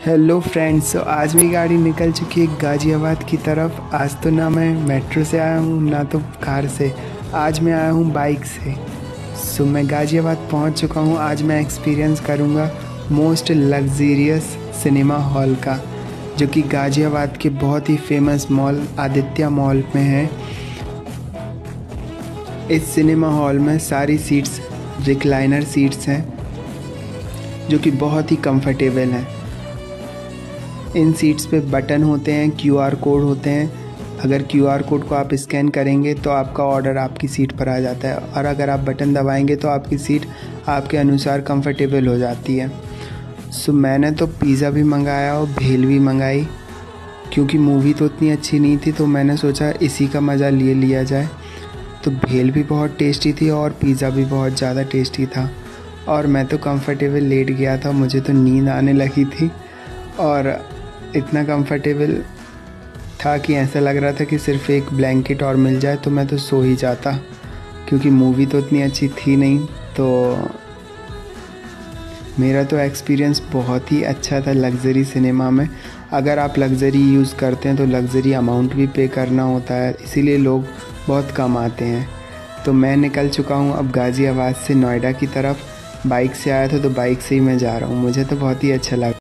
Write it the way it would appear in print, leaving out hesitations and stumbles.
Hello friends, तो आज मेरी गाड़ी निकल चुकी है गाज़ियाबाद की तरफ। आज तो ना मैं मेट्रो से आया हूँ ना तो कार से, आज मैं आया हूँ बाइक से। मैं गाज़ियाबाद पहुँच चुका हूँ। आज मैं एक्सपीरियंस करूँगा मोस्ट लग्जीरियस सिनेमा हॉल का, जो कि गाज़ियाबाद के बहुत ही फेमस मॉल आदित्य मॉल में है। इस सिनेमा हॉल में सारी सीट्स रिक्लाइनर सीट्स हैं, जो कि बहुत ही कंफर्टेबल हैं। इन सीट्स पे बटन होते हैं, क्यूआर कोड होते हैं। अगर क्यूआर कोड को आप स्कैन करेंगे तो आपका ऑर्डर आपकी सीट पर आ जाता है, और अगर आप बटन दबाएंगे तो आपकी सीट आपके अनुसार कंफर्टेबल हो जाती है। मैंने तो पिज़्ज़ा भी मंगाया और भेल भी मंगाई, क्योंकि मूवी तो उतनी अच्छी नहीं थी, तो मैंने सोचा इसी का मज़ा ले लिया जाए। तो भेल भी बहुत टेस्टी थी और पिज़्ज़ा भी बहुत ज़्यादा टेस्टी था, और मैं तो कंफर्टेबल लेट गया था। मुझे तो नींद आने लगी थी, और इतना कंफर्टेबल था कि ऐसा लग रहा था कि सिर्फ एक ब्लैंकेट और मिल जाए तो मैं तो सो ही जाता, क्योंकि मूवी तो उतनी अच्छी थी नहीं। तो मेरा तो एक्सपीरियंस बहुत ही अच्छा था लग्ज़री सिनेमा में। अगर आप लग्ज़री यूज़ करते हैं तो लग्ज़री अमाउंट भी पे करना होता है, इसीलिए लोग बहुत कम आते हैं। तो मैं निकल चुका हूँ अब गाज़ियाबाद से नोएडा की तरफ। बाइक से आया था तो बाइक से ही मैं जा रहा हूँ। मुझे तो बहुत ही अच्छा लगा।